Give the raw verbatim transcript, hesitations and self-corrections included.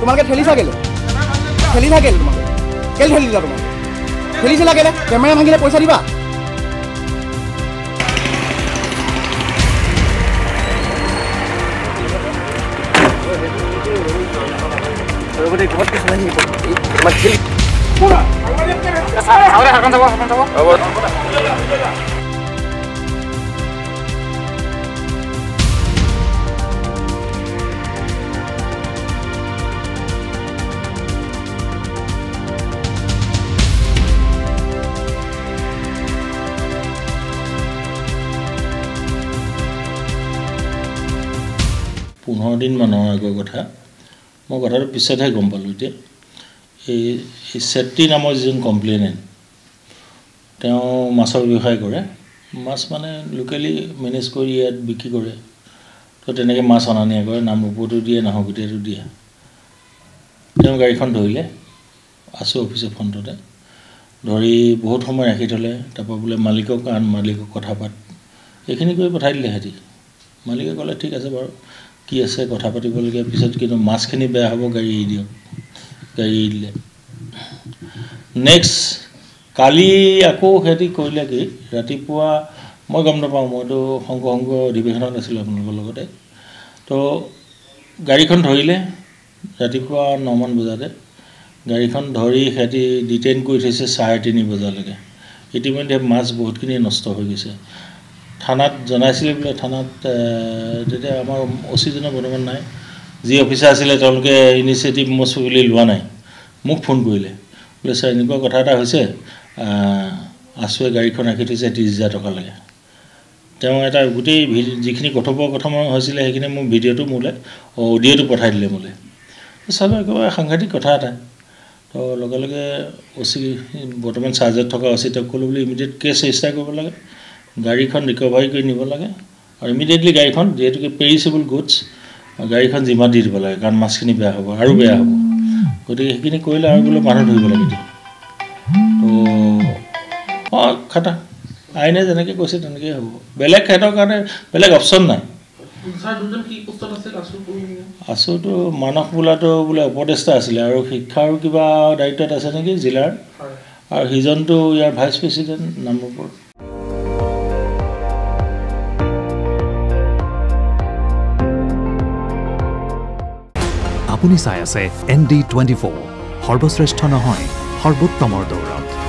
তোমালোকে ঠেলিছা কেলে ঠেলিছা কেলে তোমালোকে কেলে ঠেলিছা তোমালোকে ঠেলিছিলা কেলে কেমেৰা ভাঙিলে পইচা দিবা Everybody, what is my name? My kill. Pura. Ahora, akan tahu, akan tahu. পোন্ধৰ দিন মানৰ আগৰ কথা মই কথাটো পিছতহে গম পালোঁ এতিয়া এই চেত্ৰী নামৰ যিজন কমপ্লেইনেণ্ট তেওঁ মাছৰ ব্যৱসায় কৰে মাছ মানে লোকেলি মেনেজ কৰি ইয়াত বিক্ৰী কৰে তো তেনেকৈ মাছ অনা নিয়া কৰে নাম ৰূপটো দিয়ে নাহৰ গোটেইটো দিয়ে তেওঁ গাড়ীখন ধৰিলে আছোঁ অফিচৰ ফ্ৰণ্টতে ধৰি বহুত সময় ৰাখি থ'লে তাৰপৰা বোলে মালিকক আন মালিকক কথা পাত এইখিনি কৰি পঠাই দিলে সিহঁতি মালিকে ক'লে ঠিক আছে বাৰু কি আছে কথা পাতিবলগীয়া পিছত কিন্তু মাছখিনি বেয়া হ'ব গাড়ী এৰি দিয়ক গাড়ী এৰি দিলে নেক্সট কালি আকৌ সিহঁতি কৰিলে কি ৰাতিপুৱা মই গম নাপাওঁ মইতো সংঘ সংঘ অধিৱেশনত আছিলোঁ আপোনালোকৰ লগতে তো গাড়ীখন ধৰিলে ৰাতিপুৱা নমান বজাতে গাড়ীখন ধৰি সিহঁতি ডিটেইন কৰি থৈছে চাৰে তিনি বজালৈকে ইতিমধ্যে মাছ বহুতখিনি নষ্ট হৈ গৈছে থানাত জনাইছিলে বোলে থানাত তেতিয়া আমাৰ অচিজনৰ বৰ্তমান নাই যি অফিচাৰ আছিলে তেওঁলোকে ইনিচিয়েটিভ মষ্ট বুলি লোৱা নাই মোক ফোন কৰিলে বোলে ছাৰ এনেকুৱা কথা এটা হৈছে আছুৱে গাড়ীখন ৰাখি থৈছে ত্ৰিছ হাজাৰ টকা লাগে তেওঁ এটা গোটেই যিখিনি কথোপকথন হৈছিলে সেইখিনি মোক ভিডিঅ'টো মোলৈ অডিঅ'টো পঠাই দিলে মোলৈ চালোঁ একেবাৰে সাংঘাতিক কথা এটা তো লগে লগে অচি বৰ্তমান চাৰ্জত থকা অচি তেওঁক ক'লোঁ বোলে ইমিডিয়েট কেছ ৰেজিষ্টাৰ কৰিব লাগে গাড়ীখন ৰিকভাৰী কৰি নিব লাগে আৰু ইমিডিয়েটলি গাড়ীখন যিহেতুকে পেৰিছেবল গুডছ গাড়ীখন জিমা দি দিব লাগে কাৰণ মাছখিনি বেয়া হ'ব আৰু বেয়া হ'ব গতিকে সেইখিনি কৰিলে আৰু বোলে মানুহ ধৰিব লাগে তো অঁ খাটা আইনে যেনেকৈ কৈছে তেনেকৈ হ'ব বেলেগ সিহঁতৰ কাৰণে বেলেগ অপশ্যন নাই আছুটো মানস বোলাটো বোলে উপদেষ্টা আছিলে আৰু শিক্ষাৰ কিবা দায়িত্বত আছে নেকি জিলাৰ আৰু সিজনটো ইয়াৰ ভাইচ প্ৰেচিডেণ্ট নামৰূপৰ আপুনি চাই আছে এন ডি টুৱেণ্টি ফ'ৰ সৰ্বশ্ৰেষ্ঠ নহয় সৰ্বোত্তমৰ দৌৰত